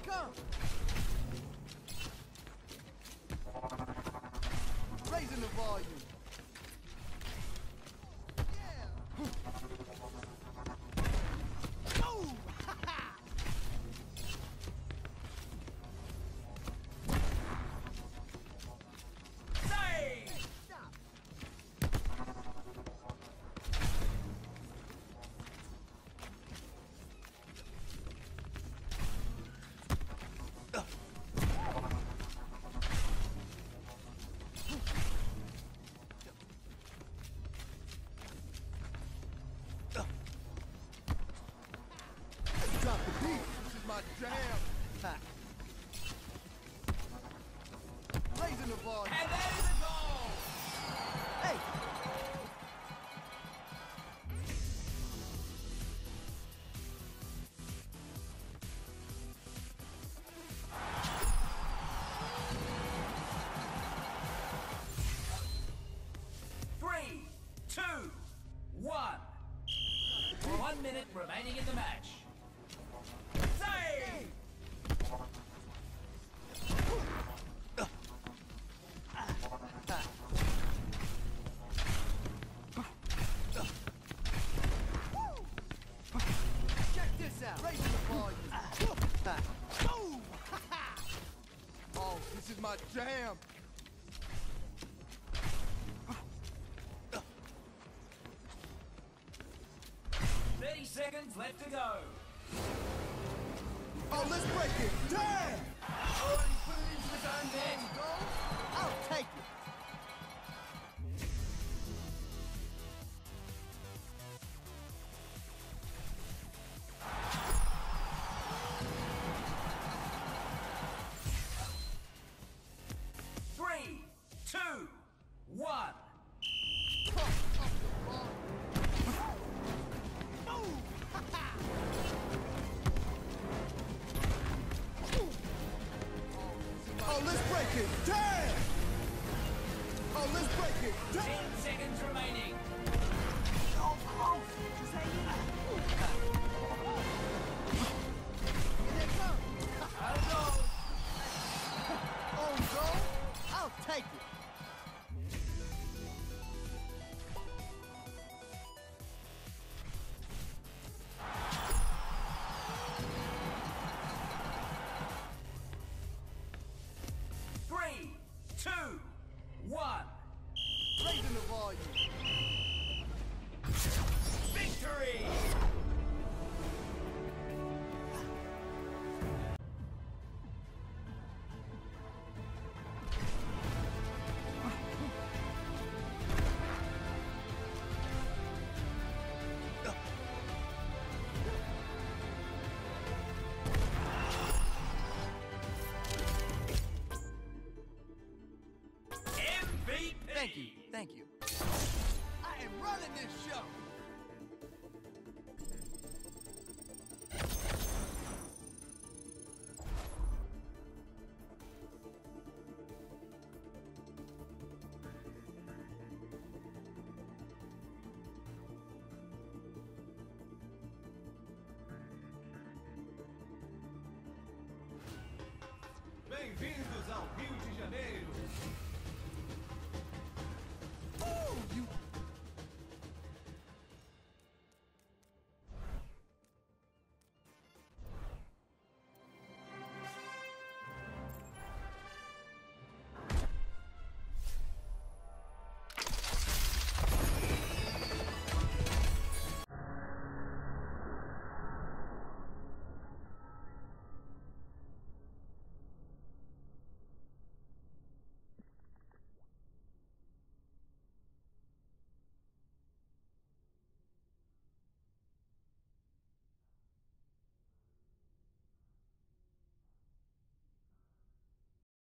come! Raising the volume. Yeah! Oh! Save! Stop! Drop the beat. This is my jam. Ha. Raising the volume. And that is a goal! Hey! Three, two, 1. 1 minute remaining in the match. Save! Check this out. Raising the volume. Boom! Oh, this is my jam. 30 seconds left to go. Oh, let's break it. Damn! Oh, and he put it into his own net. I'll take it. Three, two, 1. Oh, let's break it! Damn! Oh, let's break it! Damn! 10 seconds remaining. Oh, close! Just hang in there. Here they come! Oh, go! I'll take it! Three, two, 1. Raising the volume. Victory! MVP! Thank you, thank you. I am running this show! Bem-vindos ao Rio de Janeiro!